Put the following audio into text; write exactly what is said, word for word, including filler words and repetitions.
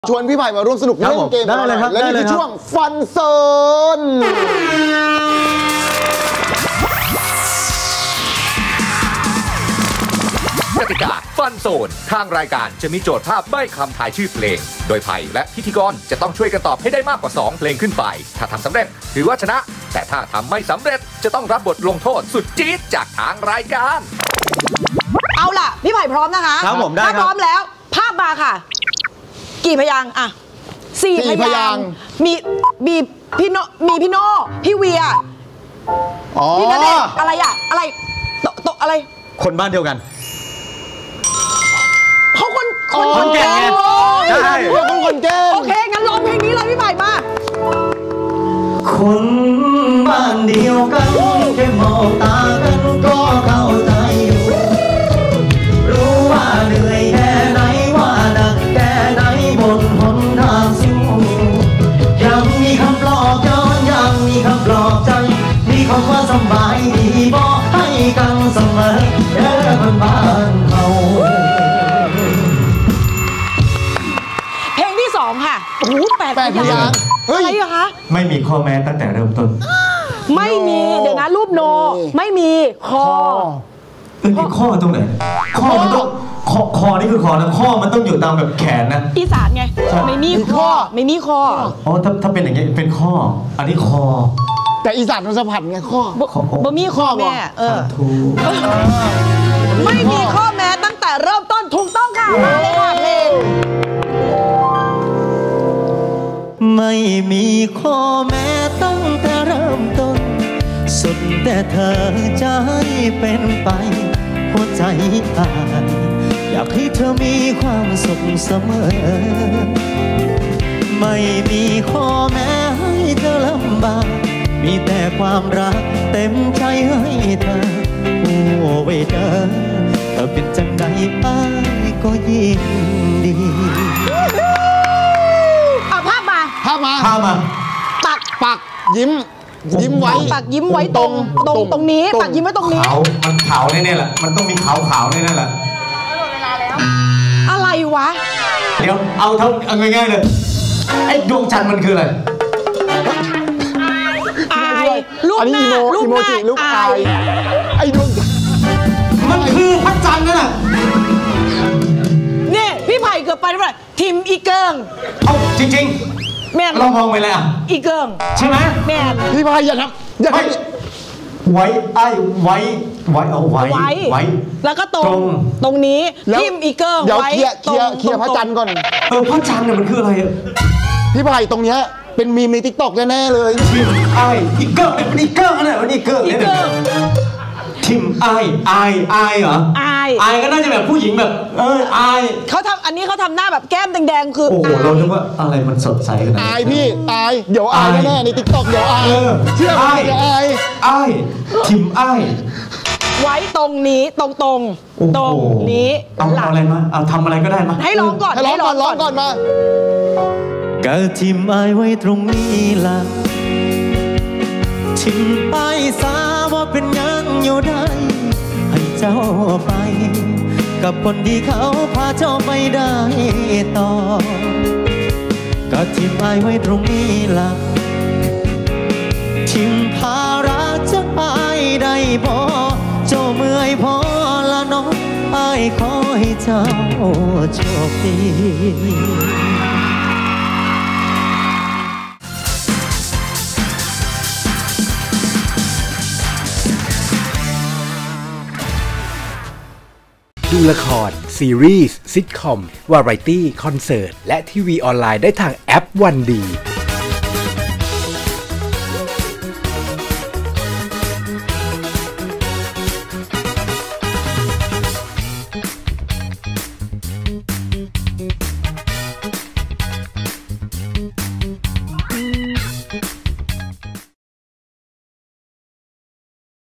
ชวนพี่ไผ่มาร่วมสนุกเล่นเกมได้เลยครับและนี่คือช่วงฟันโซนกติกาฟันโซนทางรายการจะมีโจทย์ภาพใบ้คำทายชื่อเพลงโดยไผ่และพิธีกรจะต้องช่วยกันตอบให้ได้มากกว่าสองเพลงขึ้นไปถ้าทำสำเร็จถือว่าชนะแต่ถ้าทำไม่สำเร็จจะต้องรับบทลงโทษสุดจี๊ดจากทางรายการเอาล่ะพี่ไผ่พร้อมนะคะครับผมได้ครับถ้าพร้อมแล้วภาพมาค่ะกี่พยางค์อะสี่พยางค์มีมีพี่โนมีพี่โนพี่เวียพี่ณเดชน์อะไรอะอะไรโตโตอะไรคนบ้านเดียวกันเขาคนคนคนแก่ใช่คนคนแก่โอเคงั้นร้องเพลงนี้เลยพี่ไผ่มาคนบ้านเดียวกันแค่มองตากันก็เข้าใจอยู่รู้ว่าเหนื่อยแค่ไหนว่าหนักแค่ไหนบนหนทางสู้ยังมีคำปลอบย้อนยังมีคำปลอบใจมีคำว่าสบายดีบอกให้กันเสมอเด้อคนบ้านเขาเพลงที่สองค่ะโอ้โหแปดพยางค์อะไรอะคะไม่มีข้อแม้ตั้งแต่เริ่มต้นไม่มีเดี๋ยวนะรูปโนไม่มีคอเออข้อตรงไหนข้อมันต้องคอคอนี่คือคอนะข้อมันต้องอยู่ตามแบบแขนนะอีสานไงไม่มีข้อไม่มีคออ๋อถ้าถ้าเป็นอย่างเงี้ยเป็นข้ออันนี้คอแต่อีสานมันสะพัดไงข้อบ่มีข้อแม่เออไม่มีข้อแม้ตั้งแต่เริ่มต้นถูกต้องค่ะมาเลยค่ะเพลงไม่มีข้อแม้ตั้งแต่เริ่มต้นสุดแต่เธอจะให้เป็นไปหัวใจตายอยากให้เธอมีความสุขเสมอไม่มีข้อแม้ให้เธอลำบากมีแต่ความรักเต็มใจให้เธอโอ้เวเดอเธอเป็นจังใดอ้ายก็ยิ่งดีเอาภาพมาภาพมาภาพมาปักปักยิ้มยิ้มไว้ปักยิ้มไว้ตรงตรงตรงนี้ปักยิ้มไว้ตรงนี้ขาวมันขาวแน่ๆแหละมันต้องมีขาวขาวแน่ๆแหละอะไรวะเดี๋ยวเอาเท่าเอาง่ายๆเลยไอ้ดวงจันทร์มันคืออะไรอายรูปหน้ารูปหน้ารูปอายไอ้ดวงมันคือพระจันทร์นั่นแหละนี่พี่ไผ่เกือบไปแล้วทีมอีเกิงเอาจริงๆแม่เรามองไปเลยอ่ะอีเกิงใช่ไหมแม่พี่ไผ่อย่าทำอย่าทำไว้ไอ้ไว้ไว้เอาไว้ไว้แล้วก็ตรงตรงนี้ทีมอีเกิงเดี๋ยวเคลียร์เคลียร์เคลียร์พระจันทร์ก่อนเออพระจันทร์เนี่ยมันคืออะไรอ่ะพี่ไผ่ตรงเนี้ยเป็นมีมในติ๊กต็อกแน่ๆเลยทีมไอ้อีเกิงเป็นอีเกิงอะไรวะนี่เกิงเนี่ยทีมไอ้ไอ้ไอ้เหรอไอ้ไอ้ก็น่าจะแบบผู้หญิงแบบเออไอ้เขาทำอันนี้เขาทำหน้าแบบแก้มแดงๆคือโอ้โหเราคิดว่าอะไรมันสดใสขนาดนี้ไอ้พี่ไอ้เดี๋ยวไอ้แน่ๆในติ๊กต็อกเดี๋ยวไอ้เชื่อไอ้ไอ้ไอ้ทีมไอ้ไว้ตรงนี้ตรงตรงตรงนี้เอาอะไรมาเอาทำอะไรก็ได้มาให้ร้องก่อนให้ร้องก่อนร้องก่อนมาก็ทิมไอ้ไว้ตรงนี้ล่ะทิมไปสาว่าเป็นยังอยู่ได้ให้เจ้าไปกับคนที่เขาพาเจ้าไปได้ต่อก็ทิมไอ้ไว้ตรงนี้ล่ะทิมภาระจะไปได้พอเจ้าเมื่อยพอละน้องไอ้ขอให้เจ้าโชคดีดูละครซีรีส์ซิทคอมวาไรตี้คอนเสิร์ตและทีวีออนไลน์ได้ทางแอปวันดี